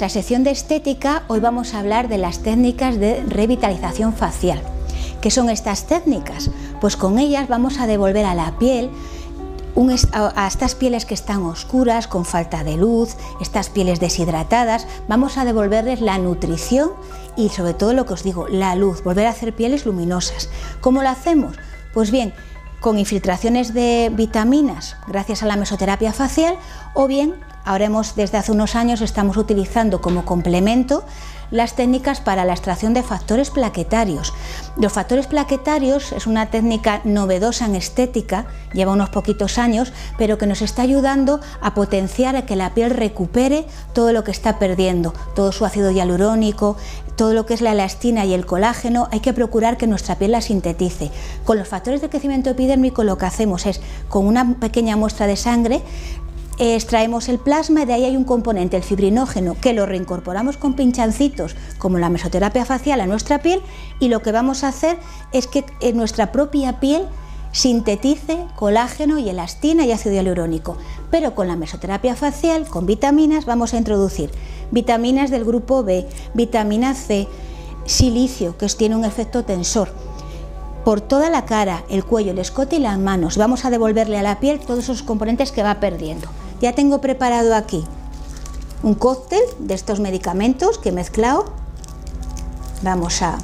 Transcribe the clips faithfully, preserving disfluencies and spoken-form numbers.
nuestra sección de estética hoy vamos a hablar de las técnicas de revitalización facial. ¿Qué son estas técnicas? Pues con ellas vamos a devolver a la piel Un, a estas pieles que están oscuras, con falta de luz, estas pieles deshidratadas, vamos a devolverles la nutrición y sobre todo lo que os digo, la luz, volver a hacer pieles luminosas. ¿Cómo lo hacemos? Pues bien, con infiltraciones de vitaminas gracias a la mesoterapia facial, o bien, ahora hemos, desde hace unos años estamos utilizando como complemento las técnicas para la extracción de factores plaquetarios. Los factores plaquetarios es una técnica novedosa en estética, lleva unos poquitos años, pero que nos está ayudando a potenciar a que la piel recupere todo lo que está perdiendo, todo su ácido hialurónico, todo lo que es la elastina y el colágeno. Hay que procurar que nuestra piel la sintetice. Con los factores de crecimiento epidérmico lo que hacemos es, con una pequeña muestra de sangre, extraemos el plasma y de ahí hay un componente, el fibrinógeno, que lo reincorporamos con pinchancitos como la mesoterapia facial a nuestra piel, y lo que vamos a hacer es que en nuestra propia piel sintetice colágeno y elastina y ácido hialurónico. Pero con la mesoterapia facial, con vitaminas, vamos a introducir vitaminas del grupo B, vitamina C, silicio, que tiene un efecto tensor. Por toda la cara, el cuello, el escote y las manos vamos a devolverle a la piel todos esos componentes que va perdiendo. Ya tengo preparado aquí un cóctel de estos medicamentos que he mezclado. Vamos a,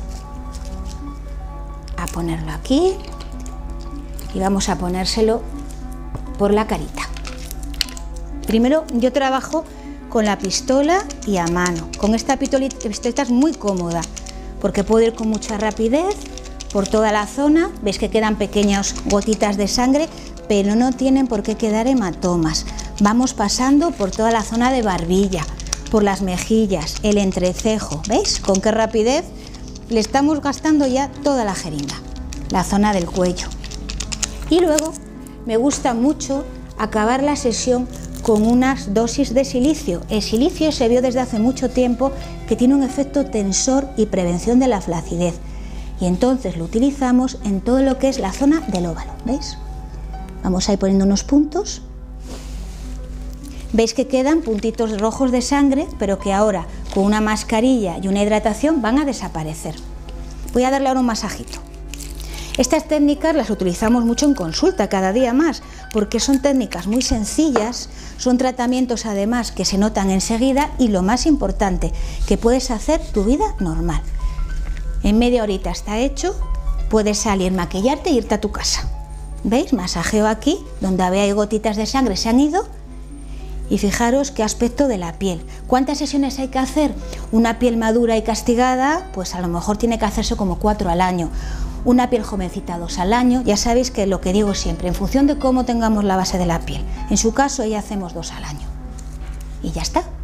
a ponerlo aquí y vamos a ponérselo por la carita. Primero, yo trabajo con la pistola y a mano. Con esta pistolita es muy cómoda porque puedo ir con mucha rapidez por toda la zona. Veis que quedan pequeñas gotitas de sangre, pero no tienen por qué quedar hematomas. Vamos pasando por toda la zona de barbilla, por las mejillas, el entrecejo. ¿Veis con qué rapidez le estamos gastando ya toda la jeringa? La zona del cuello. Y luego me gusta mucho acabar la sesión con unas dosis de silicio. El silicio se vio desde hace mucho tiempo que tiene un efecto tensor y prevención de la flacidez. Y entonces lo utilizamos en todo lo que es la zona del óvalo, ¿veis? Vamos a ir poniendo unos puntos. Veis que quedan puntitos rojos de sangre, pero que ahora con una mascarilla y una hidratación van a desaparecer. Voy a darle ahora un masajito. Estas técnicas las utilizamos mucho en consulta, cada día más, porque son técnicas muy sencillas, son tratamientos además que se notan enseguida y lo más importante, que puedes hacer tu vida normal. En media horita está hecho, puedes salir, maquillarte e irte a tu casa. ¿Veis? Masajeo aquí, donde hay gotitas de sangre se han ido, y fijaros qué aspecto de la piel. ¿Cuántas sesiones hay que hacer? Una piel madura y castigada, pues a lo mejor tiene que hacerse como cuatro al año. Una piel jovencita, dos al año. Ya sabéis que lo que digo siempre, en función de cómo tengamos la base de la piel. En su caso, ya hacemos dos al año. Y ya está.